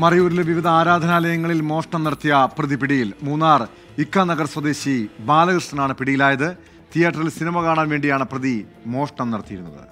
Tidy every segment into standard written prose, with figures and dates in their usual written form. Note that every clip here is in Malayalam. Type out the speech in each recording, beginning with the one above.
മറയൂരിലെ വിവിധ ആരാധനാലയങ്ങളിൽ മോഷണം നടത്തിയ പ്രതി പിടിയിൽ. മൂന്നാർ ഇക്കാനഗർ സ്വദേശി ബാലകൃഷ്ണനാണ് പിടിയിലായത്. തിയേറ്ററിൽ സിനിമ കാണാൻ വേണ്ടിയാണ് പ്രതി മോഷണം നടത്തിയിരുന്നത്.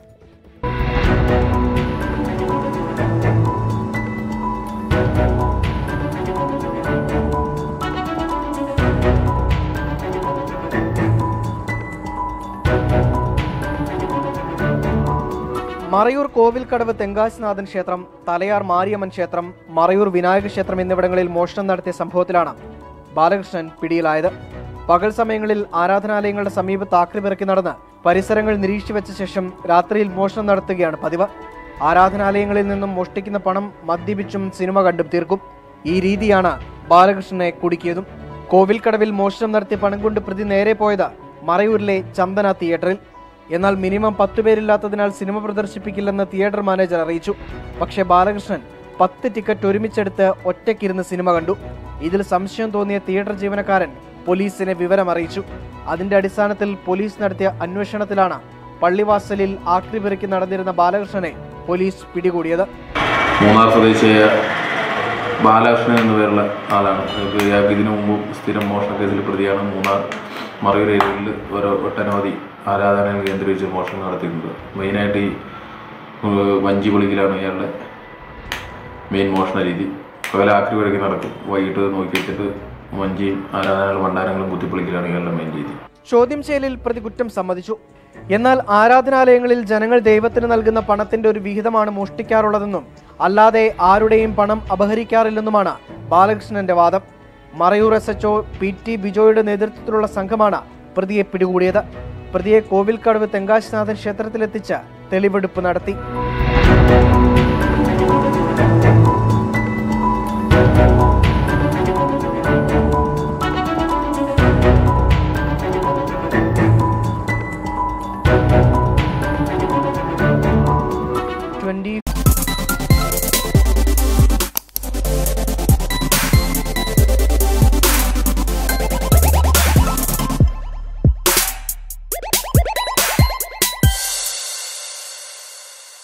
മറയൂർ കോവിൽക്കടവ് തെങ്കാശിനാഥൻ ക്ഷേത്രം, തലയാർ മാരിയമ്മൻ ക്ഷേത്രം, മറയൂർ വിനായക ക്ഷേത്രം എന്നിവിടങ്ങളിൽ മോഷണം നടത്തിയ സംഭവത്തിലാണ് ബാലകൃഷ്ണൻ പിടിയിലായത്. പകൽ സമയങ്ങളിൽ ആരാധനാലയങ്ങളുടെ സമീപത്ത് ആക്രിപിറക്കി നടന്ന് പരിസരങ്ങൾ നിരീക്ഷിച്ചു വെച്ച ശേഷം രാത്രിയിൽ മോഷണം നടത്തുകയാണ് പതിവ്. ആരാധനാലയങ്ങളിൽ നിന്നും മോഷ്ടിക്കുന്ന പണം മദ്യപിച്ചും സിനിമ കണ്ടും തീർക്കും. ഈ രീതിയാണ് ബാലകൃഷ്ണനെ കുടുക്കിയതും. കോവിൽക്കടവിൽ മോഷണം നടത്തിയ പണം കൊണ്ട് പ്രതി നേരെ പോയത് മറയൂരിലെ ചന്ദന തിയേറ്ററിൽ. എന്നാൽ മിനിമം 10 പേരില്ലാത്തതിനാൽ സിനിമ പ്രദർശിപ്പിക്കില്ലെന്ന് തിയേറ്റർ മാനേജർ അറിയിച്ചു. പക്ഷേ ബാലകൃഷ്ണൻ 10 ടിക്കറ്റ് ഒരുമിച്ചെടുത്ത് ഒറ്റയ്ക്കിരുന്ന് സിനിമ കണ്ടു. ഇതിൽ സംശയം തോന്നിയ തിയേറ്റർ ജീവനക്കാരൻ പോലീസിനെ വിവരം അറിയിച്ചു. അതിന്റെ അടിസ്ഥാനത്തിൽ പോലീസ് നടത്തിയ അന്വേഷണത്തിലാണ് പള്ളിവാസലിൽ ആക്രിപിറക്കി നടന്നിരുന്ന ബാലകൃഷ്ണനെ പോലീസ് പിടികൂടിയത്. മൂന്നാർ സ്വദേശിയായ ബാലകൃഷ്ണൻ എന്ന പേരുള്ള ആളാണ്. ഇതിനു മുമ്പ് സ്ഥിരം മോഷണ കേസിൽ പ്രതിയാണ്. മൂന്നാർ മറയൂർ ഏരിയയിൽ ഒട്ടനവധി ആരാധനകൾ കേന്ദ്രീകരിച്ച് മോഷണം നടത്തിയിട്ടുണ്ട്. മെയിനായിട്ട് ഈ വഞ്ചി പൊളിക്കലാണ് ഇയാളുടെ മെയിൻ മോഷണ രീതി. പകൽ ആക്രിപിറക്കി നടക്കും, വൈകിട്ട് നോക്കി വെച്ചിട്ട് വഞ്ചിയും ആരാധനകളും ഭണ്ഡാരങ്ങളും കുത്തിപ്പൊളിക്കലാണ് ഇയാളുടെ മെയിൻ രീതി. ചോദ്യം ചെയ്യലിൽ പ്രതി കുറ്റം സമ്മതിച്ചു. എന്നാൽ ആരാധനാലയങ്ങളിൽ ജനങ്ങൾ ദൈവത്തിന് നൽകുന്ന പണത്തിന്റെ ഒരു വിഹിതമാണ് മോഷ്ടിക്കാറുള്ളതെന്നും അല്ലാതെ ആരുടെയും പണം അപഹരിക്കാറില്ലെന്നുമാണ് ബാലകൃഷ്ണന്റെ വാദം. മറയൂർ SHO PT ബിജോയുടെ നേതൃത്വത്തിലുള്ള സംഘമാണ് പ്രതിയെ പിടികൂടിയത്. പ്രതിയെ കോവിൽക്കടവ് തെങ്കാശിനാഥൻ ക്ഷേത്രത്തിലെത്തിച്ച് തെളിവെടുപ്പ് നടത്തി.